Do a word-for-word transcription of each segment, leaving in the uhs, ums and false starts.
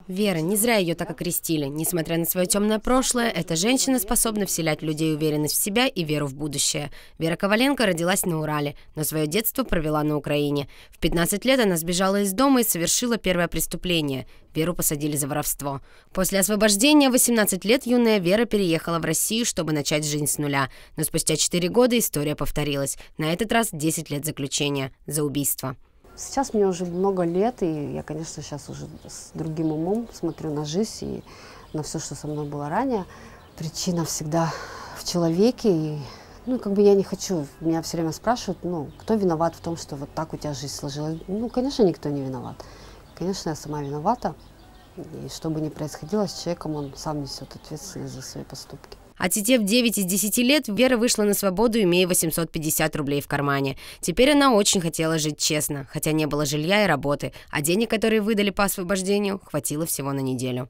Вера, не зря ее так окрестили. Несмотря на свое темное прошлое, эта женщина способна вселять в людей уверенность в себя и веру в будущее. Вера Коваленко родилась на Урале, но свое детство провела на Украине. В пятнадцать лет она сбежала из дома и совершила первое преступление. Веру посадили за воровство. После освобождения в восемнадцать лет юная Вера переехала в Россию, чтобы начать жизнь с нуля. Но спустя четыре года история повторилась. На этот раз десять лет заключения за убийство. Сейчас мне уже много лет, и я, конечно, сейчас уже с другим умом смотрю на жизнь и на все, что со мной было ранее. Причина всегда в человеке, и, ну, как бы я не хочу, меня все время спрашивают, ну, кто виноват в том, что вот так у тебя жизнь сложилась. Ну, конечно, никто не виноват. Конечно, я сама виновата, и что бы ни происходило с человеком, он сам несет ответственность за свои поступки. Отсидев девять из десяти лет, Вера вышла на свободу, имея восемьсот пятьдесят рублей в кармане. Теперь она очень хотела жить честно, хотя не было жилья и работы, а денег, которые выдали по освобождению, хватило всего на неделю.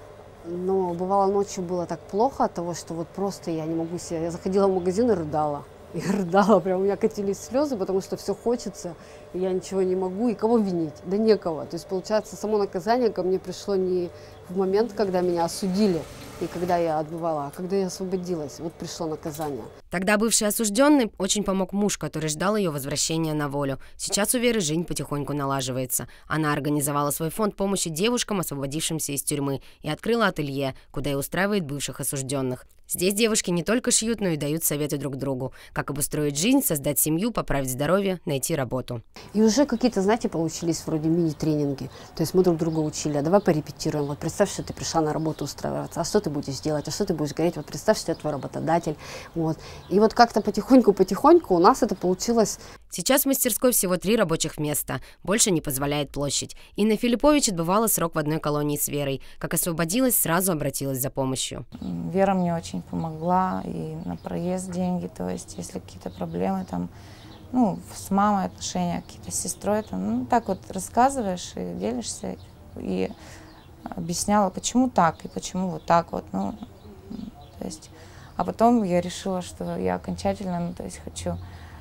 Но бывало, ночью было так плохо от того, что вот просто я не могу себе... Я заходила в магазин и рыдала. И рыдала, прям у меня катились слезы, потому что все хочется, и я ничего не могу. И кого винить? Да некого. То есть, получается, само наказание ко мне пришло не в момент, когда меня осудили, и когда я отбывала, а когда я освободилась. Вот пришло наказание. Тогда бывший осужденный очень помог муж, который ждал ее возвращения на волю. Сейчас у Веры жизнь потихоньку налаживается. Она организовала свой фонд помощи девушкам, освободившимся из тюрьмы, и открыла ателье, куда и устраивает бывших осужденных. Здесь девушки не только шьют, но и дают советы друг другу. Как обустроить жизнь, создать семью, поправить здоровье, найти работу. И уже какие-то, знаете, получились вроде мини-тренинги. То есть мы друг друга учили, а давай порепетируем. Вот представь, что ты пришла на работу устраиваться, а что ты будешь делать, а что ты будешь говорить. Вот представь, что я твой работодатель. Вот. И вот как-то потихоньку-потихоньку у нас это получилось. Сейчас в мастерской всего три рабочих места. Больше не позволяет площадь. Инна Филиппович отбывала срок в одной колонии с Верой. Как освободилась, сразу обратилась за помощью. Вера мне очень помогла, и на проезд деньги, то есть если какие-то проблемы там, ну, с мамой отношения, какие-то с сестрой, там, ну, так вот рассказываешь и делишься, и объясняла, почему так и почему вот так вот, ну, то есть, а потом я решила, что я окончательно, ну, то есть хочу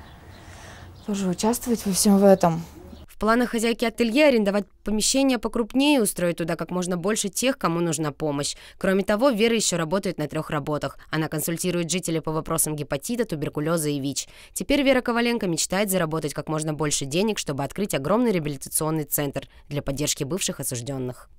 тоже участвовать во всем в этом. В планах хозяйки ателье арендовать помещение покрупнее и устроить туда как можно больше тех, кому нужна помощь. Кроме того, Вера еще работает на трех работах. Она консультирует жителей по вопросам гепатита, туберкулеза и ВИЧ. Теперь Вера Коваленко мечтает заработать как можно больше денег, чтобы открыть огромный реабилитационный центр для поддержки бывших осужденных.